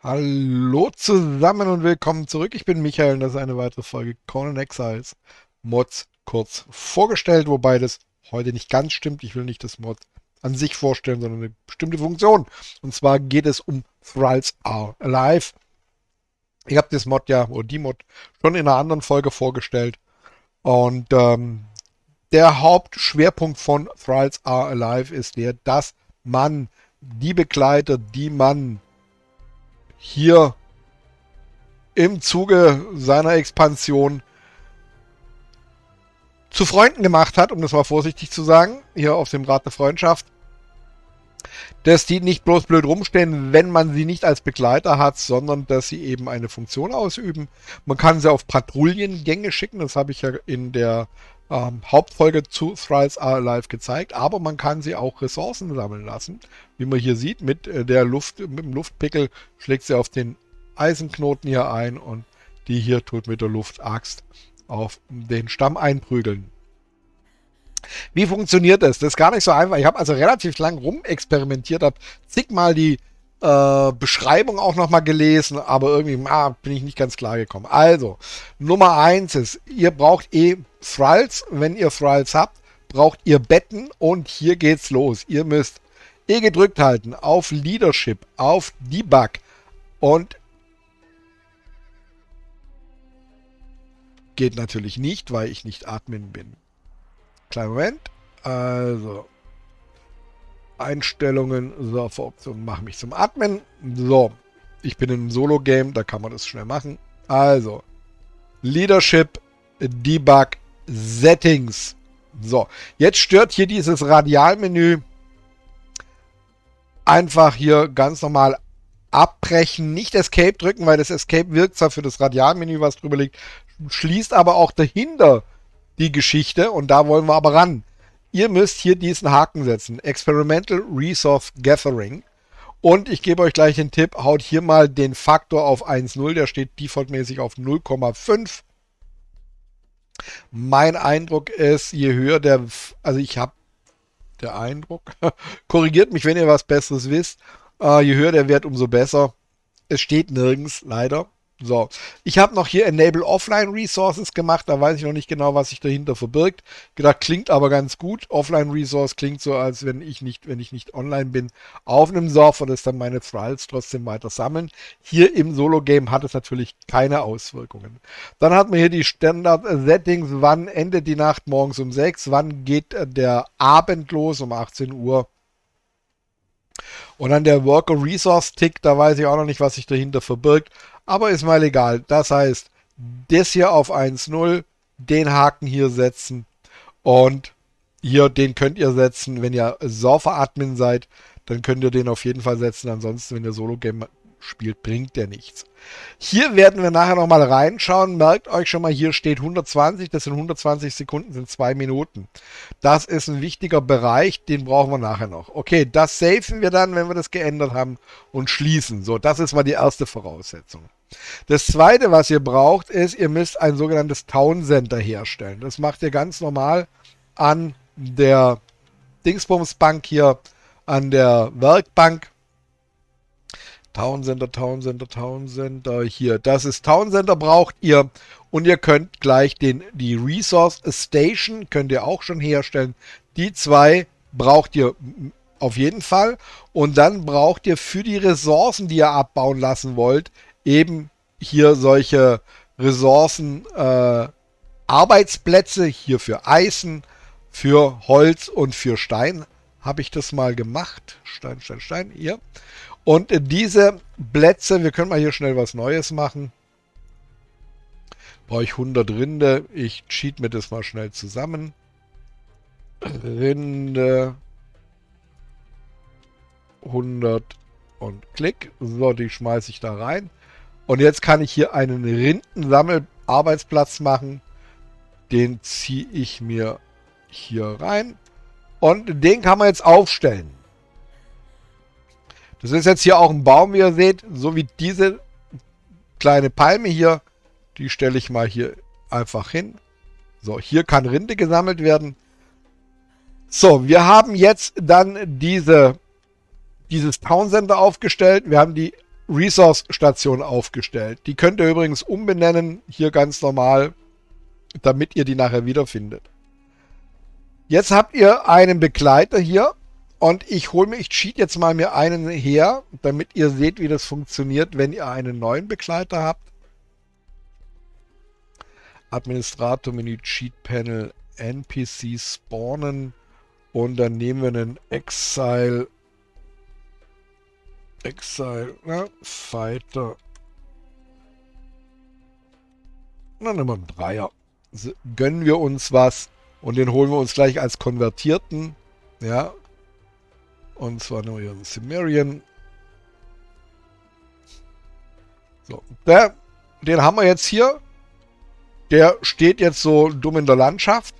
Hallo zusammen und willkommen zurück. Ich bin Michael und das ist eine weitere Folge Conan Exiles Mods kurz vorgestellt, wobei das heute nicht ganz stimmt. Ich will nicht das Mod an sich vorstellen, sondern eine bestimmte Funktion. Und zwar geht es um Thralls Are Alive. Ich habe das Mod ja, oder die Mod, schon in einer anderen Folge vorgestellt. Und der Hauptschwerpunkt von Thralls Are Alive ist der, dass man die Begleiter, die man hier im Zuge seiner Expansion zu Freunden gemacht hat, um das mal vorsichtig zu sagen, hier auf dem Rat der Freundschaft, dass die nicht bloß blöd rumstehen, wenn man sie nicht als Begleiter hat, sondern dass sie eben eine Funktion ausüben. Man kann sie auf Patrouillengänge schicken, das habe ich ja in der Hauptfolge zu Thralls Are Alive gezeigt, aber man kann sie auch Ressourcen sammeln lassen. Wie man hier sieht, mit der Luft, mit dem Luftpickel schlägt sie auf den Eisenknoten hier ein und die hier tut mit der Luftaxt auf den Stamm einprügeln. Wie funktioniert das? Das ist gar nicht so einfach. Ich habe also relativ lang rumexperimentiert, habe zigmal die Beschreibung auch nochmal gelesen, aber irgendwie bin ich nicht ganz klar gekommen. Also, Nummer 1 ist, ihr braucht Thralls. Wenn ihr Thralls habt, braucht ihr Betten und hier geht's los. Ihr müsst gedrückt halten auf Leadership, auf Debug und geht natürlich nicht, weil ich nicht Admin bin. Kleinen Moment. Also, Einstellungen, so, für Optionen mache mich zum Admin. So, ich bin in einem Solo-Game, da kann man das schnell machen. Also, Leadership, Debug, Settings. So, jetzt stört hier dieses Radialmenü. Einfach hier ganz normal abbrechen, nicht Escape drücken, weil das Escape wirkt zwar für das Radialmenü, was drüber liegt, schließt aber auch dahinter die Geschichte und da wollen wir aber ran. Ihr müsst hier diesen Haken setzen. Experimental Resource Gathering. Und ich gebe euch gleich den Tipp, haut hier mal den Faktor auf 1,0. Der steht defaultmäßig auf 0,5. Mein Eindruck ist, je höher der... Also ich habe der Eindruck... Korrigiert mich, wenn ihr was Besseres wisst. Je höher der Wert, umso besser. Es steht nirgends, leider. So, ich habe noch hier Enable Offline Resources gemacht, da weiß ich noch nicht genau, was sich dahinter verbirgt. Gedacht, klingt aber ganz gut. Offline Resource klingt so, als wenn ich nicht online bin, auf einem Server, das dann meine Thralls trotzdem weiter sammeln. Hier im Solo-Game hat es natürlich keine Auswirkungen. Dann hat man hier die Standard-Settings, wann endet die Nacht morgens um 6, wann geht der Abend los um 18 Uhr. Und dann der Worker Resource Tick, da weiß ich auch noch nicht, was sich dahinter verbirgt. Aber ist mal egal. Das heißt, das hier auf 1,0, den Haken hier setzen und hier den könnt ihr setzen, wenn ihr Surfer-Admin seid, dann könnt ihr den auf jeden Fall setzen. Ansonsten, wenn ihr Solo-Game spielt, bringt der nichts. Hier werden wir nachher nochmal reinschauen. Merkt euch schon mal, hier steht 120, das sind 120 Sekunden, sind 2 Minuten. Das ist ein wichtiger Bereich, den brauchen wir nachher noch. Okay, das safen wir dann, wenn wir das geändert haben und schließen. So, das ist mal die erste Voraussetzung. Das zweite, was ihr braucht, ist, ihr müsst ein sogenanntes Town Center herstellen. Das macht ihr ganz normal an der Dingsbumsbank hier, an der Werkbank. Town Center, hier. Das ist Town Center, braucht ihr. Und ihr könnt gleich die Resource Station, könnt ihr auch schon herstellen. Die zwei braucht ihr auf jeden Fall. Und dann braucht ihr für die Ressourcen, die ihr abbauen lassen wollt, eben hier solche Ressourcen, Arbeitsplätze, hier für Eisen, für Holz und für Stein. Habe ich das mal gemacht. Stein, hier. Und diese Plätze, wir können mal hier schnell was Neues machen. Brauche ich 100 Rinde. Ich cheat mir das mal schnell zusammen. Rinde 100 und Klick. So, die schmeiße ich da rein. Und jetzt kann ich hier einen Rindensammelarbeitsplatz machen. Den ziehe ich mir hier rein. Und den kann man jetzt aufstellen. Das ist jetzt hier auch ein Baum, wie ihr seht, so wie diese kleine Palme hier. Die stelle ich mal hier einfach hin. So, hier kann Rinde gesammelt werden. So, wir haben jetzt dann dieses Town Center aufgestellt. Wir haben die Resource-Station aufgestellt. Die könnt ihr übrigens umbenennen, hier ganz normal, damit ihr die nachher wiederfindet. Jetzt habt ihr einen Begleiter hier und ich cheat jetzt mal mir einen her, damit ihr seht, wie das funktioniert, wenn ihr einen neuen Begleiter habt. Administrator Menü Cheat Panel NPC spawnen und dann nehmen wir einen Exile, Fighter. Dann nehmen wir einen Dreier. Also gönnen wir uns was und den holen wir uns gleich als konvertierten. Ja. Und zwar nehmen wir einen Cimmerian. So, den haben wir jetzt hier. Der steht jetzt so dumm in der Landschaft.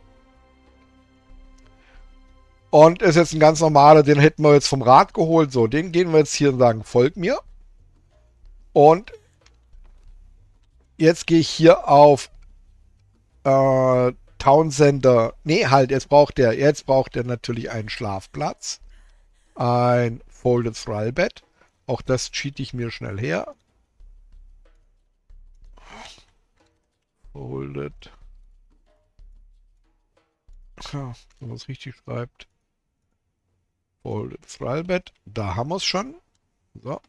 Und ist jetzt ein ganz normaler, den hätten wir jetzt vom Rad geholt. So, den gehen wir jetzt hier und sagen, folg mir. Und jetzt gehe ich hier auf Town Center. Nee, halt, jetzt braucht er natürlich einen Schlafplatz. Ein Folded Thrallbed. Auch das cheat ich mir schnell her. Folded. Ja, wenn man es richtig schreibt. Folded Thrallbed. Da haben wir es schon. So.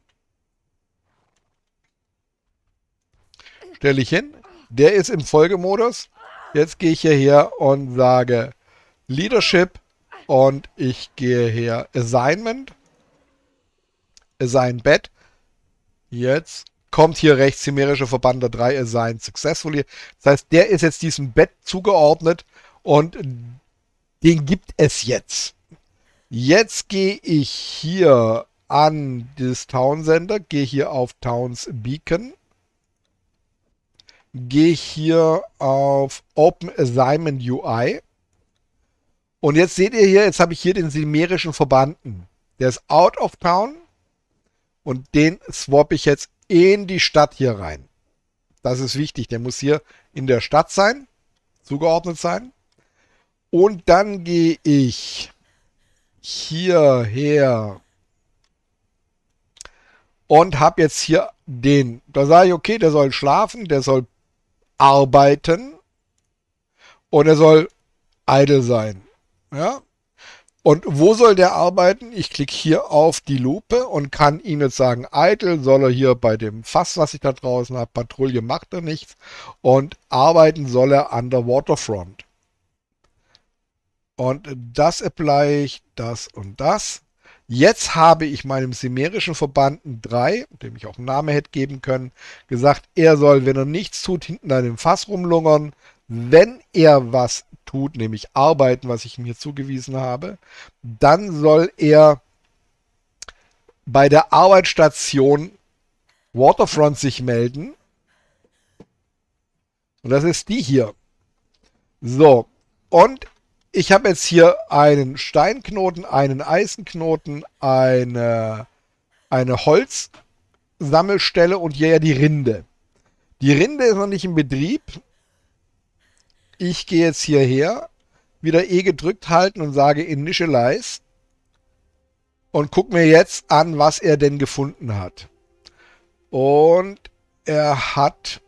Stelle ich hin. Der ist im Folgemodus. Jetzt gehe ich hierher und sage Leadership und ich gehe her Assignment. Assign Bed. Jetzt kommt hier rechts Chimärische Verband der 3 Assigned Successfully. Das heißt, der ist jetzt diesem Bett zugeordnet und den gibt es jetzt. Jetzt gehe ich hier an das Town Center, gehe hier auf Towns Beacon, gehe hier auf Open Assignment UI und jetzt seht ihr hier, jetzt habe ich hier den Chimerischen Verbanden. Der ist out of town und den swap ich jetzt in die Stadt hier rein. Das ist wichtig, der muss hier in der Stadt sein, zugeordnet sein. Und dann gehe ich hierher und habe jetzt hier den, da sage ich, okay, der soll schlafen, der soll arbeiten und er soll idle sein. Ja? Und wo soll der arbeiten? Ich klicke hier auf die Lupe und kann ihm jetzt sagen, idle soll er hier bei dem Fass, was ich da draußen habe, Patrouille macht er nichts und arbeiten soll er an der Waterfront. Und das apply ich, das und das. Jetzt habe ich meinem Chimerischen Verbanden 3, dem ich auch einen Namen hätte geben können, gesagt, er soll, wenn er nichts tut, hinten an dem Fass rumlungern. Wenn er was tut, nämlich arbeiten, was ich ihm hier zugewiesen habe, dann soll er bei der Arbeitsstation Waterfront sich melden. Und das ist die hier. So, und ich habe jetzt hier einen Steinknoten, einen Eisenknoten, eine Holzsammelstelle und hier ja die Rinde. Die Rinde ist noch nicht in Betrieb. Ich gehe jetzt hierher, wieder E gedrückt halten und sage Initialize und gucke mir jetzt an, was er denn gefunden hat. Und er hat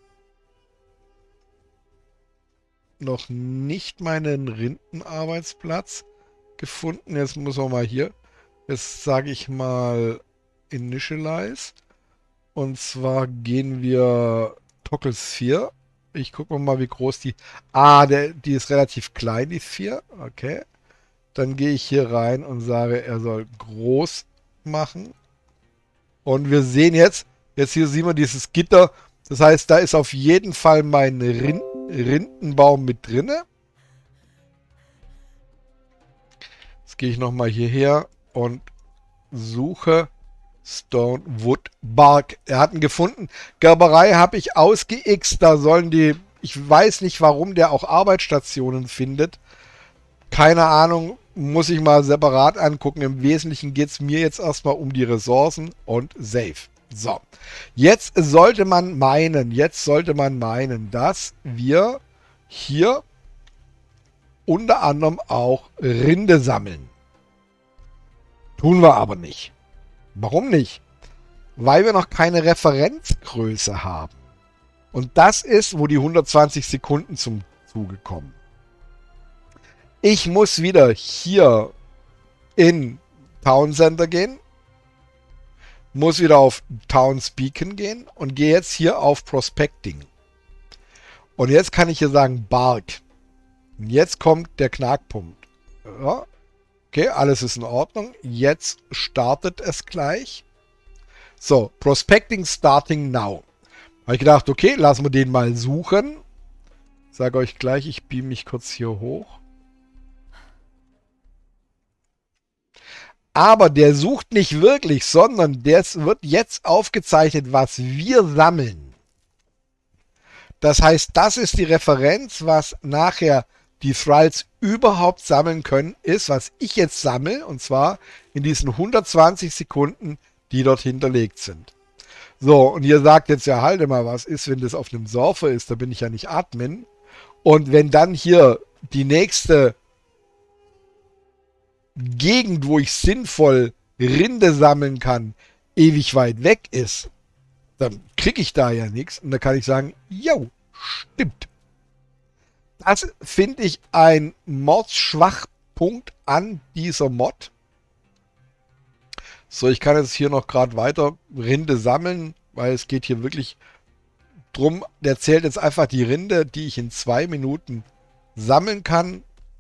noch nicht meinen Rindenarbeitsplatz gefunden. Jetzt muss man mal hier, jetzt sage ich mal Initialize. Und zwar gehen wir Toggle Sphere. Ich gucke mal, wie groß die... Ah, die ist relativ klein, die Sphere. Okay. Dann gehe ich hier rein und sage, er soll groß machen. Und wir sehen jetzt hier sehen wir dieses Gitter. Das heißt, da ist auf jeden Fall mein Rindenbaum mit drinne. Jetzt gehe ich nochmal hierher und suche Stone Wood Bark. Er hat ihn gefunden. Gerberei habe ich ausgeixt. Da sollen die... Ich weiß nicht, warum der auch Arbeitsstationen findet. Keine Ahnung. Muss ich mal separat angucken. Im Wesentlichen geht es mir jetzt erstmal um die Ressourcen und Save. So. Jetzt sollte man meinen, dass wir hier unter anderem auch Rinde sammeln. Tun wir aber nicht. Warum nicht? weil wir noch keine Referenzgröße haben. Und das ist, wo die 120 Sekunden zum Zuge kommen. Ich muss wieder hier in Town Center gehen, muss wieder auf Towns Beacon gehen und gehe jetzt hier auf Prospecting. Und jetzt kann ich hier sagen Bark. Und jetzt kommt der Knackpunkt. Ja, okay, alles ist in Ordnung. Jetzt startet es gleich. So, Prospecting starting now. Habe ich gedacht, okay, lassen wir den mal suchen. Ich sage euch gleich, ich beam mich kurz hier hoch. Aber der sucht nicht wirklich, sondern das wird jetzt aufgezeichnet, was wir sammeln. Das heißt, das ist die Referenz, was nachher die Thralls überhaupt sammeln können, ist, was ich jetzt sammle, und zwar in diesen 120 Sekunden, die dort hinterlegt sind. So, und ihr sagt jetzt ja, halte mal, was ist, wenn das auf einem Surfer ist, da bin ich ja nicht Admin. Und wenn dann hier die nächste Gegend, wo ich sinnvoll Rinde sammeln kann, ewig weit weg ist, dann kriege ich da ja nichts. Und da kann ich sagen, jo, stimmt. Das finde ich ein Mordsschwachpunkt an dieser Mod. So, ich kann jetzt hier noch gerade weiter Rinde sammeln, weil es geht hier wirklich drum. Der zählt jetzt einfach die Rinde, die ich in 2 Minuten sammeln kann.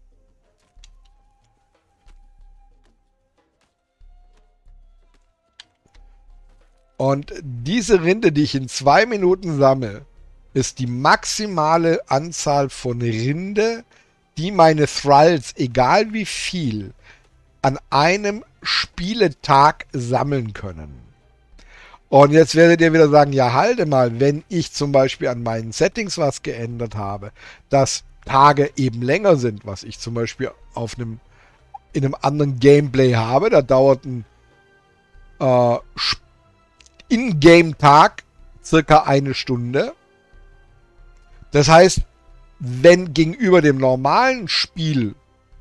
Und diese Rinde, die ich in 2 Minuten sammle, ist die maximale Anzahl von Rinde, die meine Thralls, egal wie viel, an einem Spieletag sammeln können. Und jetzt werdet ihr wieder sagen, ja halte mal, wenn ich zum Beispiel an meinen Settings was geändert habe, dass Tage eben länger sind, was ich zum Beispiel in einem anderen Gameplay habe, da dauert ein In-Game-Tag circa 1 Stunde. Das heißt, wenn gegenüber dem normalen Spiel,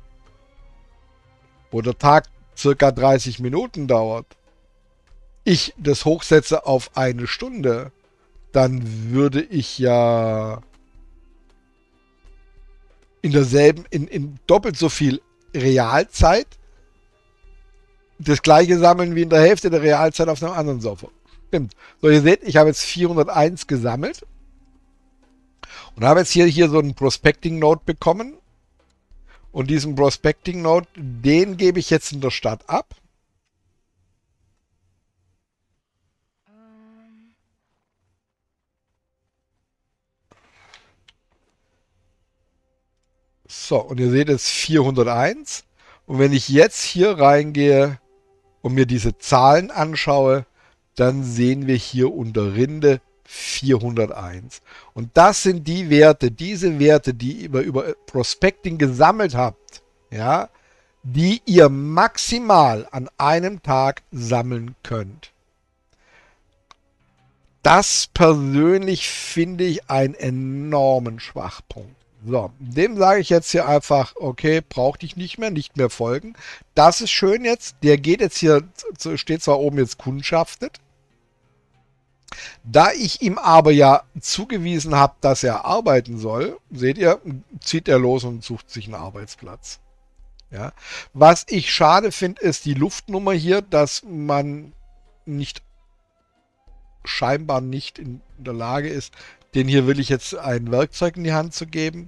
wo der Tag circa 30 Minuten dauert, ich das hochsetze auf 1 Stunde, dann würde ich ja in doppelt so viel Realzeit das gleiche sammeln wie in der Hälfte der Realzeit auf einem anderen Surfer. Stimmt. So, ihr seht, ich habe jetzt 401 gesammelt und habe jetzt hier so einen Prospecting Node bekommen. Und diesen Prospecting Node, den gebe ich jetzt in der Stadt ab. So, und ihr seht jetzt 401. Und wenn ich jetzt hier reingehe und mir diese Zahlen anschaue, dann sehen wir hier unter Rinde 401. Und das sind die Werte, diese Werte, die ihr über Prospecting gesammelt habt, ja, die ihr maximal an einem Tag sammeln könnt. Das persönlich finde ich einen enormen Schwachpunkt. So, dem sage ich jetzt hier einfach, okay, brauche ich nicht mehr folgen. Das ist schön jetzt. Der geht jetzt hier, steht zwar oben jetzt kundschaftet. Da ich ihm aber ja zugewiesen habe, dass er arbeiten soll, seht ihr, zieht er los und sucht sich einen Arbeitsplatz. Ja. Was ich schade finde, ist die Luftnummer hier, dass man scheinbar nicht in der Lage ist, den hier will ich jetzt ein Werkzeug in die Hand zu geben.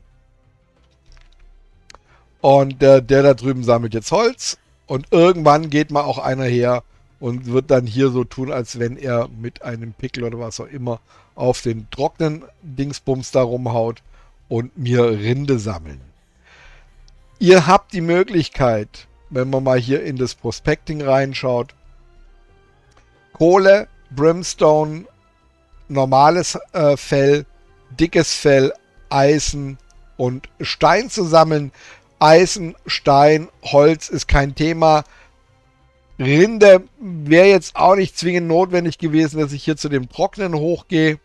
Und der da drüben sammelt jetzt Holz. Und irgendwann geht mal auch einer her und wird dann hier so tun, als wenn er mit einem Pickel oder was auch immer auf den trockenen Dingsbums da rumhaut und mir Rinde sammeln. Ihr habt die Möglichkeit, wenn man mal hier in das Prospecting reinschaut, Kohle, Brimstone, normales Fell, dickes Fell, Eisen und Stein zu sammeln. Eisen, Stein, Holz ist kein Thema. Rinde wäre jetzt auch nicht zwingend notwendig gewesen, dass ich hier zu dem Trocknen hochgehe.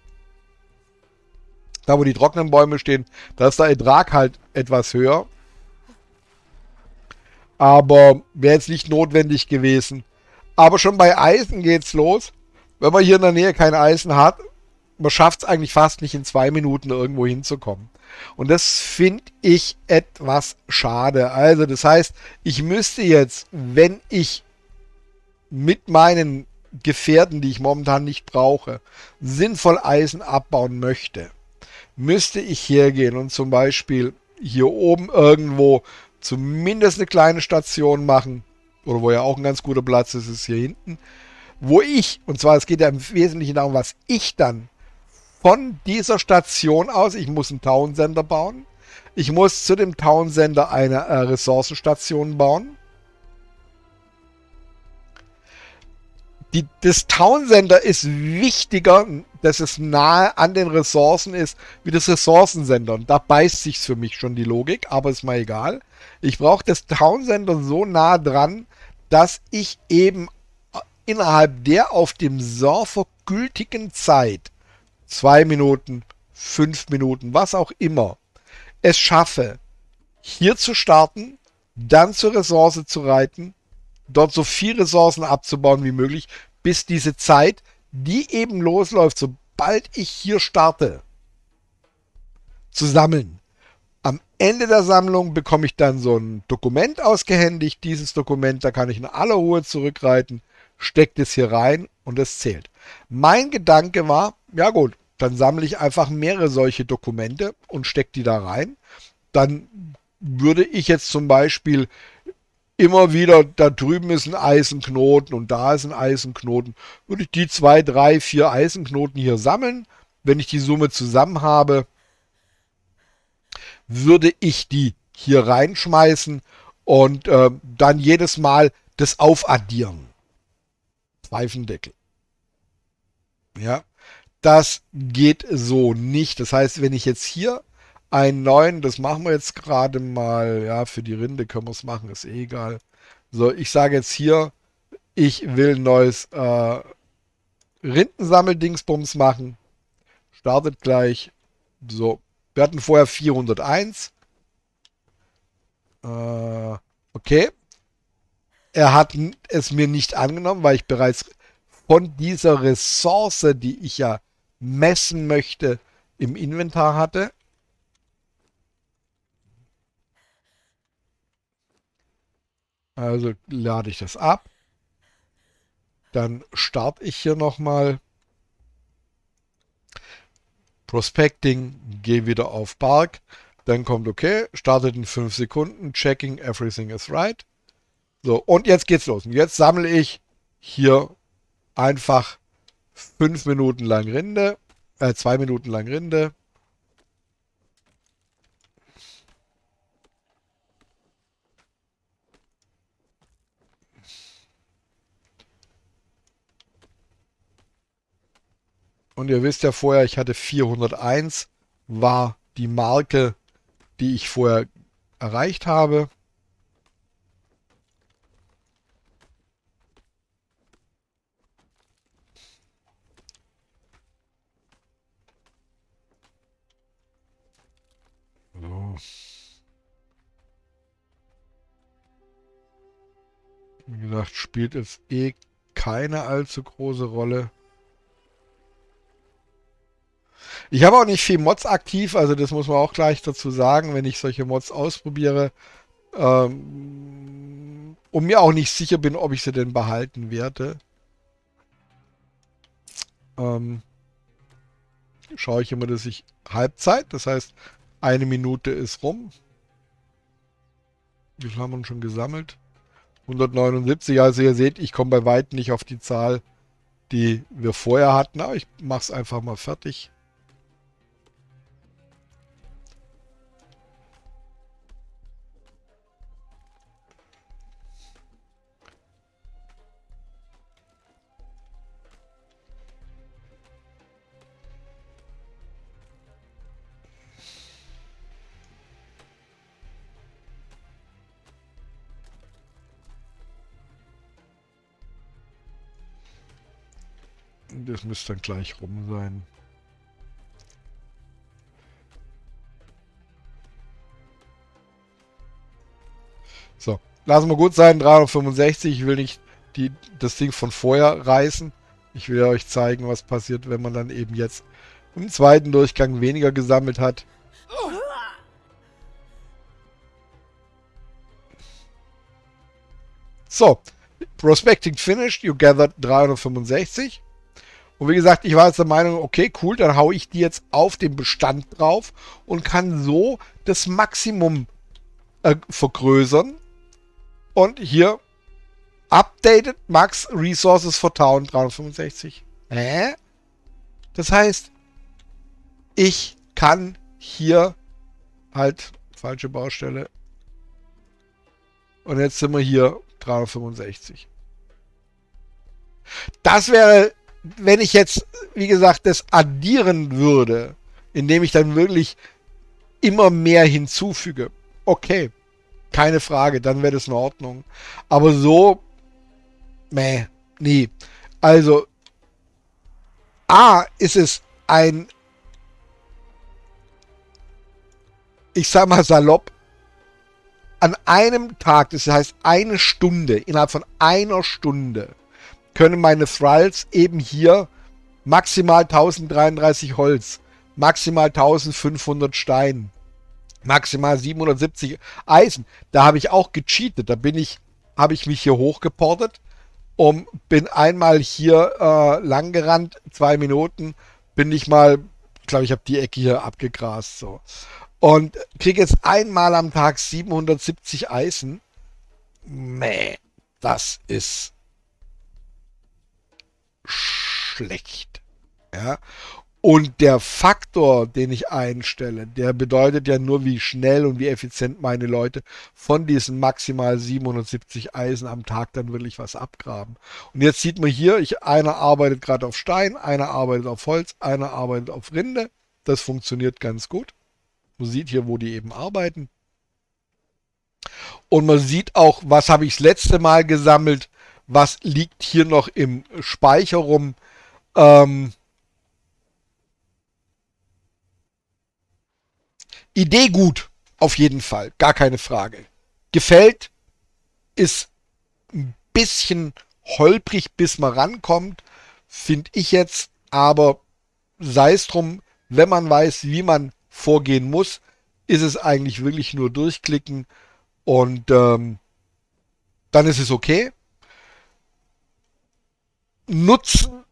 Da wo die trockenen Bäume stehen, da ist der Ertrag halt etwas höher. Aber wäre jetzt nicht notwendig gewesen. Aber schon bei Eisen geht's los. wenn man hier in der Nähe kein Eisen hat, man schafft es eigentlich fast nicht in 2 Minuten irgendwo hinzukommen. Und das finde ich etwas schade. Also das heißt, ich müsste jetzt, wenn ich mit meinen Gefährten, die ich momentan nicht brauche, sinnvoll Eisen abbauen möchte, müsste ich hergehen und zum Beispiel hier oben irgendwo zumindest eine kleine Station machen, oder wo ja auch ein ganz guter Platz ist, ist hier hinten, wo ich, und zwar es geht ja im Wesentlichen darum, was ich dann von dieser Station aus, ich muss einen Townsender bauen, ich muss zu dem Townsender eine Ressourcenstation bauen. Das Townsender ist wichtiger, dass es nahe an den Ressourcen ist, wie das Ressourcensender. Und da beißt sich für mich schon die Logik, aber ist mal egal. Ich brauche das Townsender so nah dran, dass ich eben innerhalb der auf dem Server gültigen Zeit, 2 Minuten, 5 Minuten, was auch immer, es schaffe, hier zu starten, dann zur Ressource zu reiten, dort so viel Ressourcen abzubauen wie möglich, bis diese Zeit, die eben losläuft, sobald ich hier starte, zu sammeln. Am Ende der Sammlung bekomme ich dann so ein Dokument ausgehändigt. Dieses Dokument, da kann ich in aller Ruhe zurückreiten, steckt es hier rein und es zählt. Mein Gedanke war, ja gut, dann sammle ich einfach mehrere solche Dokumente und stecke die da rein. Dann würde ich jetzt zum Beispiel immer wieder, da drüben ist ein Eisenknoten und da ist ein Eisenknoten, würde ich die 2, 3, 4 Eisenknoten hier sammeln. Wenn ich die Summe zusammen habe, würde ich die hier reinschmeißen und dann jedes Mal das aufaddieren. Pfeifendeckel. Ja, das geht so nicht. Das heißt, wenn ich jetzt hier einen neuen, das machen wir jetzt gerade mal, ja, für die Rinde können wir es machen, ist eh egal. So, ich sage jetzt hier, ich will ein neues Rindensammeldingsbums machen. Startet gleich. So, wir hatten vorher 401. Okay. Er hat es mir nicht angenommen, weil ich bereits von dieser Ressource, die ich ja messen möchte, im Inventar hatte. Also lade ich das ab. Dann starte ich hier nochmal. Prospecting, gehe wieder auf Bark. Dann kommt okay, startet in 5 Sekunden. Checking, everything is right. So, und jetzt geht's los. Und jetzt sammle ich hier einfach 5 Minuten lang Rinde. 2 Minuten lang Rinde. Und ihr wisst ja vorher, ich hatte 401, war die Marke, die ich vorher erreicht habe. So. Wie gesagt, spielt jetzt eh keine allzu große Rolle. Ich habe auch nicht viel Mods aktiv, also das muss man auch gleich dazu sagen, wenn ich solche Mods ausprobiere. Und mir auch nicht sicher bin, ob ich sie denn behalten werde. Schaue ich immer, dass ich Halbzeit, das heißt 1 Minute ist rum. Wie viel haben wir schon gesammelt? 179, also ihr seht, ich komme bei weitem nicht auf die Zahl, die wir vorher hatten, aber ich mache es einfach mal fertig. Das müsste dann gleich rum sein. So, lassen wir gut sein, 365. Ich will nicht das Ding von vorher reißen. Ich will euch zeigen, was passiert, wenn man dann eben jetzt im zweiten Durchgang weniger gesammelt hat. So, Prospecting finished, you gathered 365. Und wie gesagt, ich war jetzt der Meinung, okay, cool, dann haue ich die jetzt auf den Bestand drauf und kann so das Maximum vergrößern. Und hier, Updated Max Resources for Town 365. Das heißt, ich kann hier halt, falsche Baustelle. Und jetzt sind wir hier 365. Das wäre, wenn ich jetzt, wie gesagt, das addieren würde, indem ich dann wirklich immer mehr hinzufüge. Okay, keine Frage, dann wäre das in Ordnung. Aber so, nee. Also, A, ist es ein, ich sag mal salopp, an einem Tag, das heißt eine Stunde, innerhalb von einer Stunde, können meine Thralls eben hier maximal 1033 Holz, maximal 1500 Stein, maximal 770 Eisen. Da habe ich auch gecheatet. Da habe ich mich hier hochgeportet und bin einmal hier lang gerannt, 2 Minuten, bin ich mal, ich glaube, ich habe die Ecke hier abgegrast, so. Und kriege jetzt einmal am Tag 770 Eisen. Das ist schlecht. Ja. Und der Faktor, den ich einstelle, der bedeutet ja nur, wie schnell und wie effizient meine Leute von diesen maximal 770 Eisen am Tag dann wirklich was abgraben. Und jetzt sieht man hier, einer arbeitet gerade auf Stein, einer arbeitet auf Holz, einer arbeitet auf Rinde. Das funktioniert ganz gut. Man sieht hier, wo die eben arbeiten. Und man sieht auch, was habe ich das letzte Mal gesammelt, was liegt hier noch im Speicher rum. Idee gut, auf jeden Fall, gar keine Frage. Gefällt, ist ein bisschen holprig, bis man rankommt, finde ich jetzt, aber sei es drum, wenn man weiß, wie man vorgehen muss, ist es eigentlich wirklich nur durchklicken und dann ist es okay. Nutzen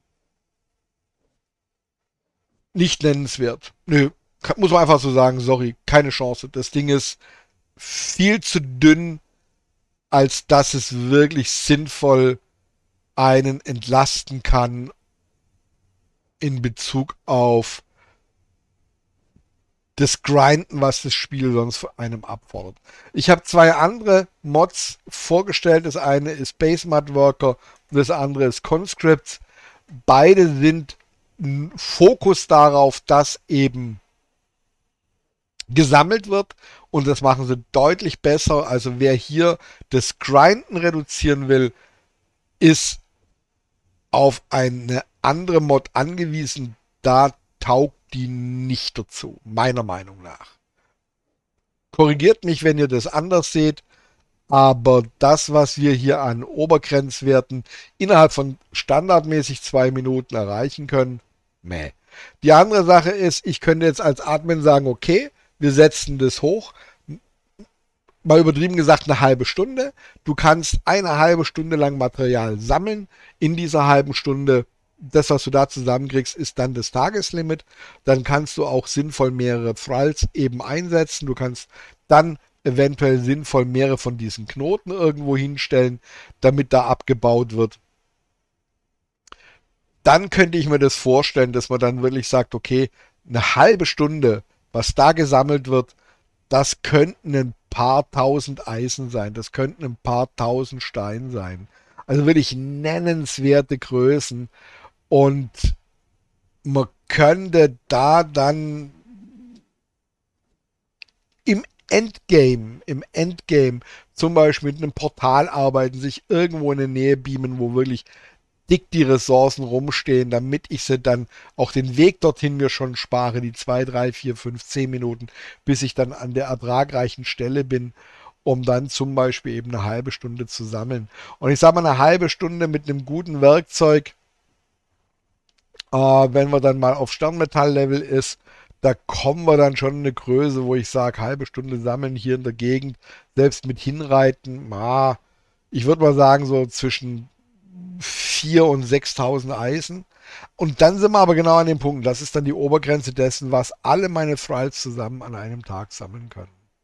nicht nennenswert. Nö, muss man einfach so sagen, sorry, keine Chance. Das Ding ist viel zu dünn, als dass es wirklich sinnvoll einen entlasten kann in Bezug auf das Grinden, was das Spiel sonst von einem abfordert. Ich habe 2 andere Mods vorgestellt. Das eine ist Base Mod Worker und das andere ist Conscripts. Beide sind ein Fokus darauf, dass eben gesammelt wird und das machen sie deutlich besser. Also wer hier das Grinden reduzieren will, ist auf eine andere Mod angewiesen. Da taugt die nicht dazu, meiner Meinung nach. Korrigiert mich, wenn ihr das anders seht, aber das, was wir hier an Obergrenzwerten innerhalb von standardmäßig 2 Minuten erreichen können, Die andere Sache ist, ich könnte jetzt als Admin sagen, okay, wir setzen das hoch, mal übertrieben gesagt eine halbe Stunde. Du kannst eine halbe Stunde lang Material sammeln. In dieser halben Stunde, das, was du da zusammenkriegst, ist dann das Tageslimit. Dann kannst du auch sinnvoll mehrere Thralls eben einsetzen. Du kannst dann eventuell sinnvoll mehrere von diesen Knoten irgendwo hinstellen, damit da abgebaut wird. Dann könnte ich mir das vorstellen, dass man dann wirklich sagt, okay, eine halbe Stunde, was da gesammelt wird, das könnten ein paar tausend Eisen sein, das könnten ein paar tausend Stein sein. Also wirklich nennenswerte Größen. Und man könnte da dann im Endgame zum Beispiel mit einem Portal arbeiten, sich irgendwo in der Nähe beamen, wo wirklich dick die Ressourcen rumstehen, damit ich sie dann auch den Weg dorthin mir schon spare, die 2, 3, 4, 5, 10 Minuten, bis ich dann an der ertragreichen Stelle bin, um dann zum Beispiel eben eine halbe Stunde zu sammeln. Und ich sage mal, eine halbe Stunde mit einem guten Werkzeug Wenn wir dann mal auf Sternmetall-Level ist, da kommen wir dann schon in eine Größe, wo ich sage, halbe Stunde sammeln hier in der Gegend, selbst mit Hinreiten, ich würde mal sagen, so zwischen 4.000 und 6.000 Eisen. Und dann sind wir aber genau an dem Punkt, das ist dann die Obergrenze dessen, was alle meine Thralls zusammen an einem Tag sammeln können.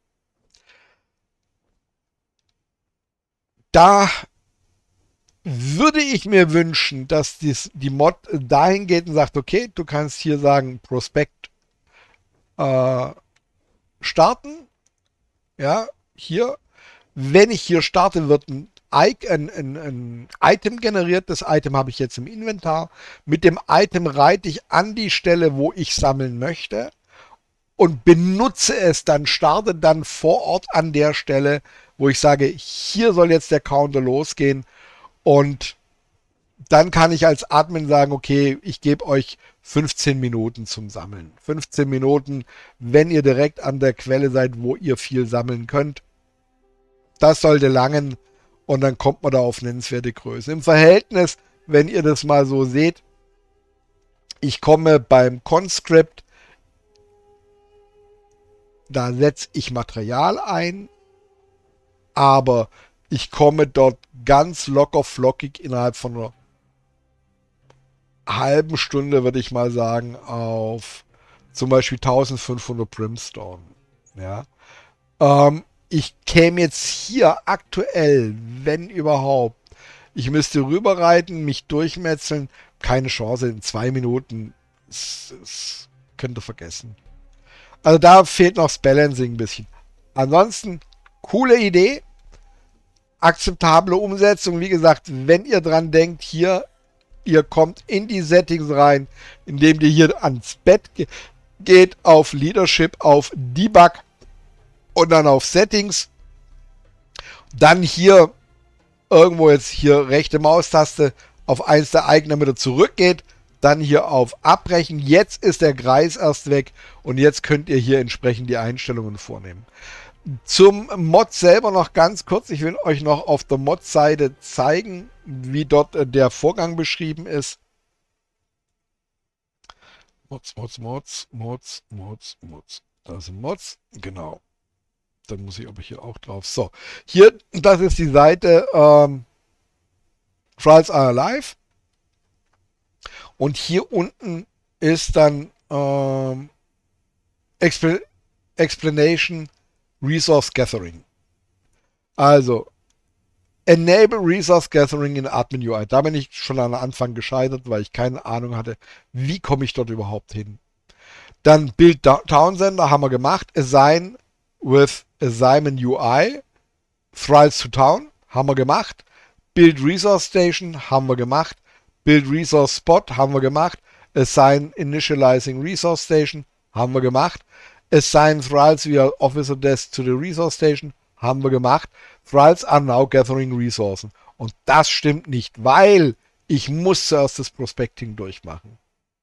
Da würde ich mir wünschen, dass die Mod dahin geht und sagt, okay, du kannst hier sagen, Prospekt äh, starten. Ja, hier. Wenn ich hier starte, wird ein Item generiert. Das Item habe ich jetzt im Inventar. Mit dem Item reite ich an die Stelle, wo ich sammeln möchte und benutze es dann, starte dann vor Ort an der Stelle, wo ich sage, hier soll jetzt der Counter losgehen. Und dann kann ich als Admin sagen, okay, ich gebe euch 15 Minuten zum Sammeln. 15 Minuten, wenn ihr direkt an der Quelle seid, wo ihr viel sammeln könnt. Das sollte langen und dann kommt man da auf nennenswerte Größe. Im Verhältnis, wenn ihr das mal so seht, ich komme beim Conscript, da setze ich Material ein, aber ich komme dort ganz locker flockig innerhalb von einer halben Stunde, würde ich mal sagen, auf zum Beispiel 1500 Brimstone. Ja. Ich käme jetzt hier aktuell, wenn überhaupt, ich müsste rüberreiten, mich durchmetzeln, keine Chance, in 2 Minuten, das könnt ihr vergessen. Also da fehlt noch das Balancing ein bisschen. Ansonsten, coole Idee, akzeptable Umsetzung. Wie gesagt, wenn ihr dran denkt, hier, ihr kommt in die Settings rein, indem ihr hier ans Bett geht, auf Leadership, auf Debug und dann auf Settings. Dann hier irgendwo jetzt hier rechte Maustaste auf eins der Eigner wieder zurückgeht. Dann hier auf Abbrechen. Jetzt ist der Kreis erst weg und jetzt könnt ihr hier entsprechend die Einstellungen vornehmen. Zum Mod selber noch ganz kurz. Ich will euch noch auf der Mod-Seite zeigen, wie dort der Vorgang beschrieben ist. Mods. Da sind Mods, genau. Dann muss ich aber hier auch drauf. So, hier, das ist die Seite Trials are alive. Und hier unten ist dann Explanation Resource Gathering. Also, Enable Resource Gathering in Admin UI. Da bin ich schon am Anfang gescheitert, weil ich keine Ahnung hatte, wie komme ich dort überhaupt hin. Dann Build Town Center haben wir gemacht. Assign with Assignment UI. Thralls to Town haben wir gemacht. Build Resource Station haben wir gemacht. Build Resource Spot haben wir gemacht. Assign Initializing Resource Station haben wir gemacht. Assign Thralls via Officer Desk to the Resource Station haben wir gemacht. Thralls are now gathering Resources. Und das stimmt nicht, weil ich muss zuerst das Prospecting durchmachen.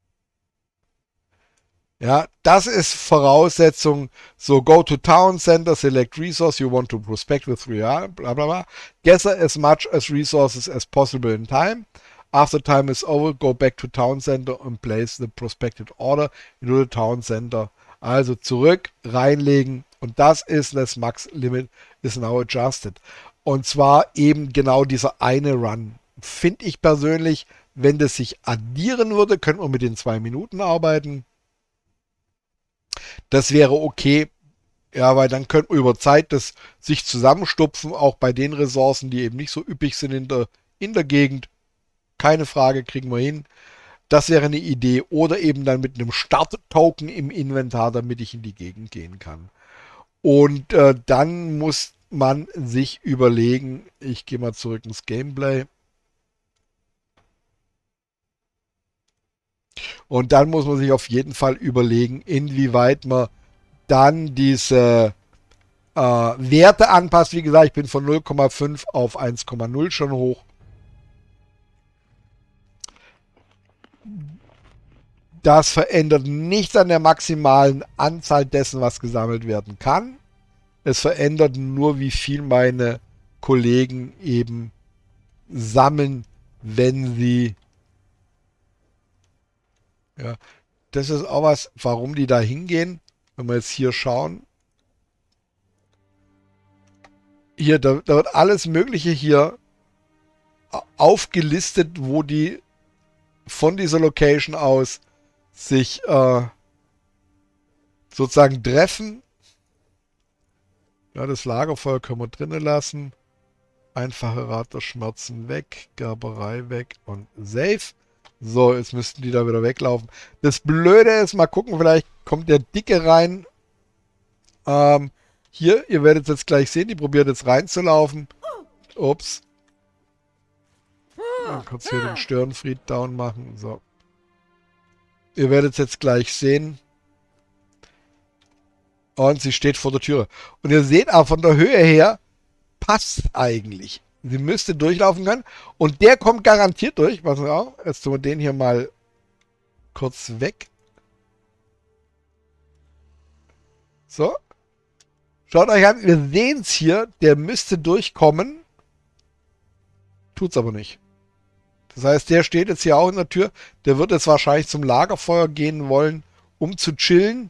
Ja, das ist Voraussetzung. So, go to Town Center, select resource you want to prospect with 3R, bla bla bla. Gather as much as resources as possible in time. After time is over, go back to Town Center and place the prospected order into the Town Center. Also zurück, reinlegen. Und das ist das Max Limit is now adjusted. Und zwar eben genau dieser eine Run. Finde ich persönlich, wenn das sich addieren würde, könnte man mit den 2 Minuten arbeiten. Das wäre okay. Ja, weil dann könnte man über Zeit das sich zusammenstupfen, auch bei den Ressourcen, die eben nicht so üppig sind in der Gegend. Keine Frage, kriegen wir hin. Das wäre eine Idee. Oder eben dann mit einem Start-Token im Inventar, damit ich in die Gegend gehen kann. Und dann muss man sich überlegen, ich gehe mal zurück ins Gameplay. Und dann muss man sich auf jeden Fall überlegen, inwieweit man dann diese Werte anpasst. Wie gesagt, ich bin von 0,5 auf 1,0 schon hoch. Das verändert nichts an der maximalen Anzahl dessen, was gesammelt werden kann. Es verändert nur, wie viel meine Kollegen eben sammeln, wenn sie Ja, das ist auch was, warum die da hingehen. Wenn wir jetzt hier schauen. Hier, da wird alles Mögliche hier aufgelistet, wo die von dieser Location aus sich sozusagen treffen. Ja, das Lagerfeuer können wir drinnen lassen. Einfache Rat der Schmerzen weg, Gerberei weg und safe. So, jetzt müssten die da wieder weglaufen. Das Blöde ist, mal gucken, vielleicht kommt der Dicke rein. Hier, ihr werdet jetzt gleich sehen, die probiert jetzt reinzulaufen. Ups. Mal kurz hier den Störenfried down machen. So. Ihr werdet jetzt gleich sehen. Und sie steht vor der Türe. Und ihr seht auch von der Höhe her, passt eigentlich. Sie müsste durchlaufen können. Und der kommt garantiert durch. Pass auf. Jetzt tun wir den hier mal kurz weg. So. Schaut euch an, wir sehen es hier. Der müsste durchkommen. Tut's aber nicht. Das heißt, der steht jetzt hier auch in der Tür. Der wird jetzt wahrscheinlich zum Lagerfeuer gehen wollen, um zu chillen.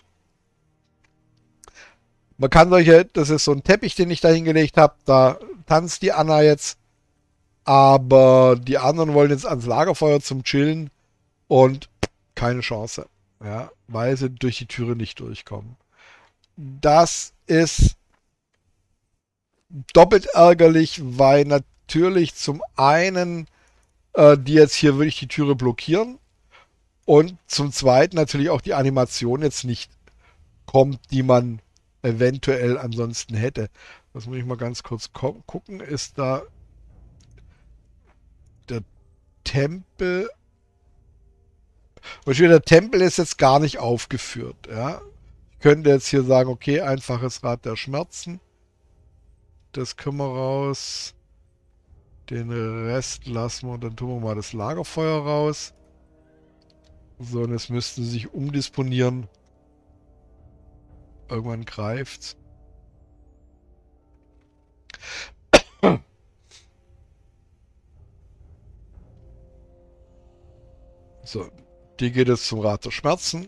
Man kann solche, das ist so ein Teppich, den ich da hingelegt habe. Da tanzt die Anna jetzt. Aber die anderen wollen jetzt ans Lagerfeuer zum Chillen. Und keine Chance. Ja, weil sie durch die Türe nicht durchkommen. Das ist doppelt ärgerlich, weil natürlich zum einen die jetzt hier wirklich die Türe blockieren und zum zweiten natürlich auch die Animation jetzt nicht kommt, die man eventuell ansonsten hätte. Das muss ich mal ganz kurz gucken. Ist da der Tempel? Der Tempel ist jetzt gar nicht aufgeführt. Ja? Ich könnte jetzt hier sagen, okay, einfaches Rad der Schmerzen. Das können wir raus. Den Rest lassen wir und dann tun wir mal das Lagerfeuer raus. So, und jetzt müssten sie sich umdisponieren. Irgendwann greift's. So, die geht jetzt zum Rat der Schmerzen.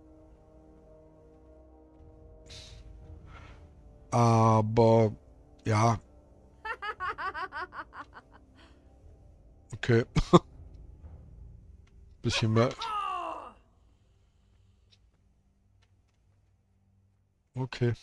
Aber, ja. Okay. Bisschen mehr. Okay.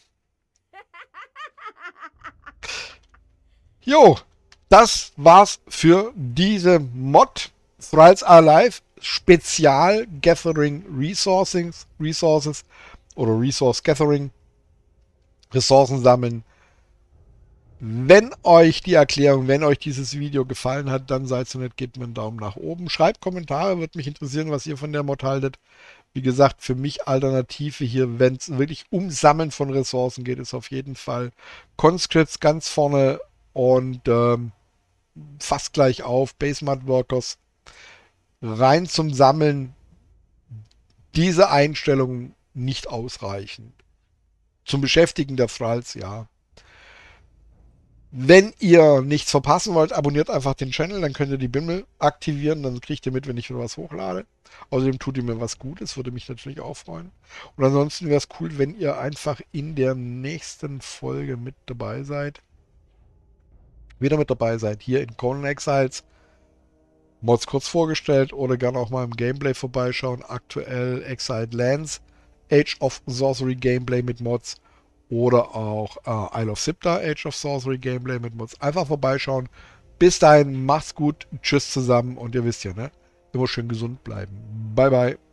Jo, das war's für diese Mod. Thralls Are Alive Spezial Gathering Resources oder Resource Gathering. Ressourcen sammeln. Wenn euch die Erklärung, wenn euch dieses Video gefallen hat, dann seid so nett, gebt mir einen Daumen nach oben. Schreibt Kommentare, würde mich interessieren, was ihr von der Mod haltet. Wie gesagt, für mich Alternative hier, wenn es wirklich um Sammeln von Ressourcen geht, ist auf jeden Fall Conscripts ganz vorne und fast gleich auf. Basement Workers rein zum Sammeln. Diese Einstellung nicht ausreichend. Zum Beschäftigen der Thralls, ja. Wenn ihr nichts verpassen wollt, abonniert einfach den Channel, dann könnt ihr die Bimmel aktivieren, dann kriegt ihr mit, wenn ich wieder was hochlade. Außerdem tut ihr mir was Gutes, würde mich natürlich auch freuen. Und ansonsten wäre es cool, wenn ihr einfach in der nächsten Folge mit dabei seid. Wieder mit dabei seid, hier in Conan Exiles. Mods kurz vorgestellt oder gerne auch mal im Gameplay vorbeischauen. Aktuell Exiled Lands, Age of Sorcery Gameplay mit Mods. Oder auch Isle of Sipta, Age of Sorcery Gameplay mit Mods. Einfach vorbeischauen. Bis dahin, macht's gut. Tschüss zusammen. Und ihr wisst ja, ne? Immer schön gesund bleiben. Bye, bye.